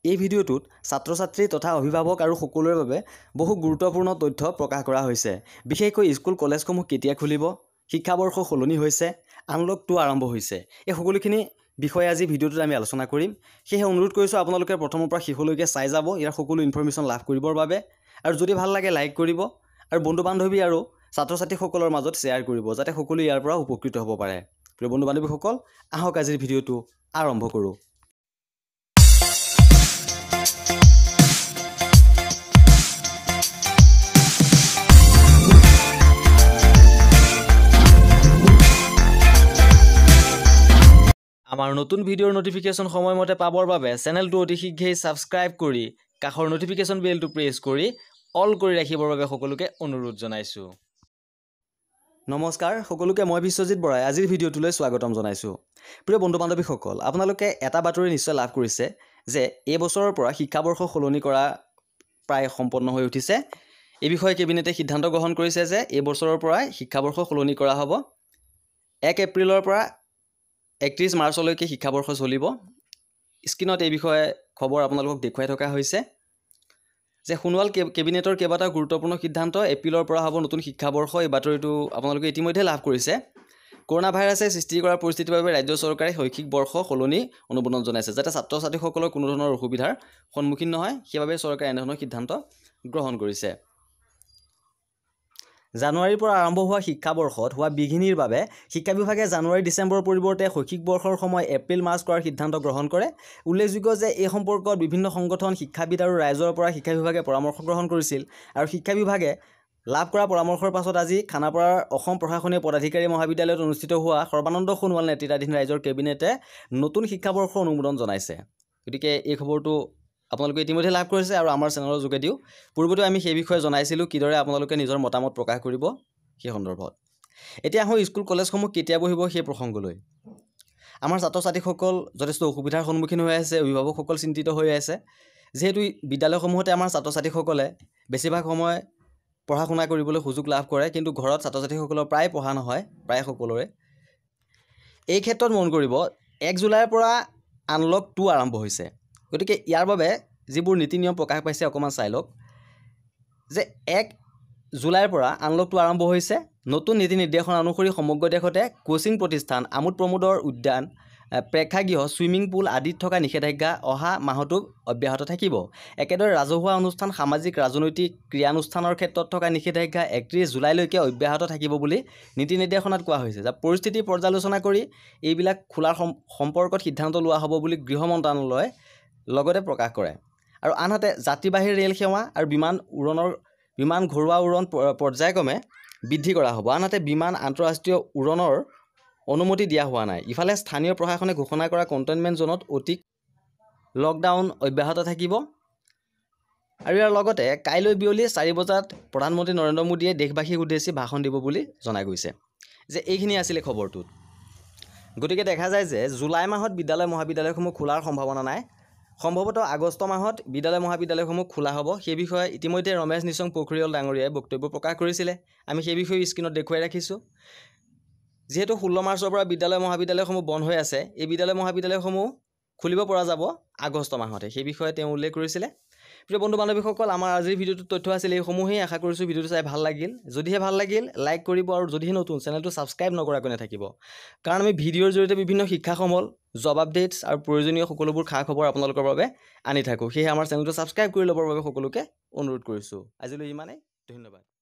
এই ভিডিওটোত ছাত্ৰ-ছাত্ৰী তথা অভিভাৱক আৰু সকলোৰে বাবে বহু গুৰুত্বপূৰ্ণ তথ্য প্ৰকাশ কৰা হৈছে। বিশেষকৈ স্কুল কলেজসমূহ কেতিয়া খুলিব, শিক্ষাবৰ্ষ সলনি হৈছে, আনলক 2 আৰম্ভ হৈছে। এই সকলোখিনি বিষয়ে আজি ভিডিওটোত আমি আলোচনা কৰিম। সেয়ে অনুৰোধ কৰিছোঁ আপোনালোকে প্ৰথমৰ পৰা শেষলৈকে চাই যাব ইয়াৰ সকলো ইনফৰমেশ্যন লাভ কৰিবৰ বাবে। আৰু যদি ভাল লাগে লাইক কৰিব আৰু বন্ধু-বান্ধৱী আৰু ছাত্ৰ-ছাত্ৰীসকলৰ মাজত শ্বেয়াৰ কৰিব যাতে সকলো ইয়াৰ পৰা উপকৃত হ'ব পাৰে। প্ৰিয় বন্ধু-বান্ধৱীসকল, আহক আজিৰ ভিডিওটো আৰম্ভ কৰোঁ। আমাৰ নতুন ভিডিঅ'ৰ নটিফিকেশ্যন সময়মতে পাবৰ বাবে চেনেলটো অতি শীঘ্ৰেই ছাবস্ক্ৰাইব কৰি কাষৰ নটিফিকেশ্যন বেলটো প্ৰেছ কৰি অল কৰি ৰাখিবৰ বাবে সকলোকে অনুৰোধ জনাইছোঁ। নমস্কাৰ, সকলোকে মই বিশ্বজিৎ বৰাই আজিৰ ভিডিঅ'টোলৈ স্বাগতম জনাইছোঁ। প্ৰিয় বন্ধু-বান্ধৱীসকল, আপোনালোকে এটা বাতৰি নিশ্চয় লাভ কৰিছে যে এই বছৰৰ পৰা শিক্ষাবৰ্ষ সলনি কৰা প্ৰায় সম্পন্ন হৈ উঠিছে। এই বিষয়ে কেবিনেটে সিদ্ধান্ত গ্ৰহণ কৰিছে যে এই বছৰৰ পৰাই শিক্ষাবৰ্ষ সলনি কৰা হ'ব। 1 এপ্ৰিলৰ পৰা 31 মাৰ্চলৈকে শিক্ষাবৰ্ষ চলিব। স্ক্ৰীনত এই বিষয়ে খবৰ আপোনালোকক দেখুৱাই থকা হৈছে যে সোণোৱাল কেবিনেটৰ কেইবাটাও গুৰুত্বপূৰ্ণ সিদ্ধান্ত এপ্ৰিলৰ পৰা হ'ব নতুন শিক্ষাবৰ্ষ। এই বাতৰিটো আপোনালোকে ইতিমধ্যে লাভ কৰিছে। কৰোনা ভাইৰাছে সৃষ্টি কৰা পৰিস্থিতিৰ বাবে ৰাজ্য চৰকাৰে শৈক্ষিক বৰ্ষ সলনি অনুমোদন জনাইছে যাতে ছাত্ৰ-ছাত্ৰীসকলৰ কোনো ধৰণৰ অসুবিধাৰ সন্মুখীন নহয়, সেইবাবে চৰকাৰে এনেধৰণৰ সিদ্ধান্ত গ্ৰহণ কৰিছে। জানুৱাৰীৰ পৰা আৰম্ভ হোৱা শিক্ষাবৰ্ষত হোৱা বিঘিনিৰ বাবে শিক্ষা বিভাগে জানুৱাৰী-ডিচেম্বৰৰ পৰিৱৰ্তে শৈক্ষিক বৰ্ষৰ সময় এপ্ৰিল-মাৰ্চ কৰাৰ সিদ্ধান্ত গ্ৰহণ কৰে। উল্লেখযোগ্য যে এই সম্পৰ্কত বিভিন্ন সংগঠন, শিক্ষাবিদ আৰু ৰাইজৰ পৰা শিক্ষা বিভাগে পৰামৰ্শ গ্ৰহণ কৰিছিল আৰু শিক্ষা বিভাগে লাভ কৰা পৰামৰ্শৰ পাছত আজি খানাপাৰাৰ অসম প্ৰশাসনীয় পদাধিকাৰী মহাবিদ্যালয়ত অনুষ্ঠিত হোৱা সৰ্বানন্দ সোণোৱাল নেতৃত্বাধীন ৰাইজৰ কেবিনেটে নতুন শিক্ষাবৰ্ষৰ অনুমোদন জনাইছে। গতিকে এই খবৰটো আপোনালোকে ইতিমধ্যে লাভ কৰিছে আৰু আমাৰ চেনেলৰ যোগেদিও পূৰ্বতে আমি সেই বিষয়ে জনাইছিলোঁ কিদৰে আপোনালোকে নিজৰ মতামত প্ৰকাশ কৰিব সেই সন্দৰ্ভত। এতিয়া আহোঁ স্কুল কলেজসমূহ কেতিয়া বহিব সেই প্ৰসংগলৈ। আমাৰ ছাত্ৰ-ছাত্ৰীসকল যথেষ্ট অসুবিধাৰ সন্মুখীন হৈ আছে, অভিভাৱকসকল চিন্তিত হৈ আছে। যিহেতু বিদ্যালয়সমূহতে আমাৰ ছাত্ৰ-ছাত্ৰীসকলে বেছিভাগ সময় পঢ়া শুনা কৰিবলৈ সুযোগ লাভ কৰে, কিন্তু ঘৰত ছাত্ৰ-ছাত্ৰীসকলৰ প্ৰায় পঢ়া নহয়, প্ৰায় সকলোৰে। এই ক্ষেত্ৰত মন কৰিব 1 জুলাইৰ পৰা আনলক 2 আৰম্ভ হৈছে। গতিকে ইয়াৰ বাবে যিবোৰ নীতি নিয়ম প্ৰকাশ পাইছে অকণমান চাই লওক যে 1 জুলাইৰ পৰা আনলক 2 আৰম্ভ হৈছে। নতুন নীতি নিৰ্দেশনা অনুসৰি সমগ্ৰ দেশতে কোচিং প্ৰতিষ্ঠান, আমোদ প্ৰমোদৰ উদ্যান, প্ৰেক্ষাগৃহ, ছুইমিং পুল আদিত থকা নিষেধাজ্ঞা অহা মাহতো অব্যাহত থাকিব। একেদৰে ৰাজহুৱা অনুষ্ঠান, সামাজিক, ৰাজনৈতিক, ক্ৰীড়ানুষ্ঠানৰ ক্ষেত্ৰত থকা নিষেধাজ্ঞা 31 জুলাইলৈকে অব্যাহত থাকিব বুলি নীতি নিৰ্দেশনাত কোৱা হৈছে। যে পৰিস্থিতি পৰ্যালোচনা কৰি এইবিলাক খোলাৰ সম্পৰ্কত সিদ্ধান্ত লোৱা হ'ব বুলি গৃহ মন্ত্ৰালয়ে লগতে প্ৰকাশ কৰে। আৰু আনহাতে যাত্ৰীবাহী ৰেল সেৱা আৰু বিমান ঘৰুৱা উৰণ পৰ্যায়ক্ৰমে বৃদ্ধি কৰা হ'ব। আনহাতে বিমান আন্তঃৰাষ্ট্ৰীয় উৰণৰ অনুমতি দিয়া হোৱা নাই। ইফালে স্থানীয় প্ৰশাসনে ঘোষণা কৰা কণ্টেইনমেণ্ট জোনত অধিক লকডাউন অব্যাহত থাকিব। আৰু ইয়াৰ লগতে কাইলৈ বিয়লি 4 বজাত প্ৰধানমন্ত্ৰী নৰেন্দ্ৰ মোদীয়ে দেশবাসীক উদ্দেশ্যি ভাষণ দিব বুলি জনাই গৈছে। যে এইখিনি আছিলে খবৰটোত। গতিকে দেখা যায় যে জুলাই মাহত বিদ্যালয় মহাবিদ্যালয়সমূহ খোলাৰ সম্ভাৱনা নাই। সম্ভৱতঃ আগষ্ট মাহত বিদ্যালয় মহাবিদ্যালয়সমূহ খোলা হ'ব। সেই বিষয়ে ইতিমধ্যে ৰমেশ নিশংক পোখৰিয়াল ডাঙৰীয়াই বক্তব্য প্ৰকাশ কৰিছিলে। আমি সেই বিষয়ে স্ক্ৰীনত দেখুৱাই ৰাখিছোঁ। যিহেতু 16 মাৰ্চৰ পৰা বিদ্যালয় মহাবিদ্যালয়সমূহ বন্ধ হৈ আছে, এই বিদ্যালয় মহাবিদ্যালয়সমূহ খুলিব পৰা যাব আগষ্ট মাহতে, সেই বিষয়ে তেওঁ উল্লেখ কৰিছিলে। প্ৰিয় বন্ধু-বান্ধৱীসকল, আমাৰ আজিৰ ভিডিঅ'টোত তথ্য আছিল এইসমূহেই। আশা কৰিছোঁ ভিডিঅ'টো চাই ভাল লাগিল। যদিহে ভাল লাগিল লাইক কৰিব আৰু যদিহে নতুন চেনেলটো ছাবস্ক্ৰাইব নকৰাকৈ নাথাকিব, কাৰণ আমি ভিডিঅ'ৰ জৰিয়তে বিভিন্ন শিক্ষা সমল, জব আপডেটছ আৰু প্ৰয়োজনীয় সকলোবোৰ খা খবৰ আপোনালোকৰ বাবে আনি থাকোঁ। সেয়েহে আমাৰ চেনেলটো ছাবস্ক্ৰাইব কৰি ল'বৰ বাবে সকলোকে অনুৰোধ কৰিছোঁ। আজিলৈ ইমানেই, ধন্যবাদ।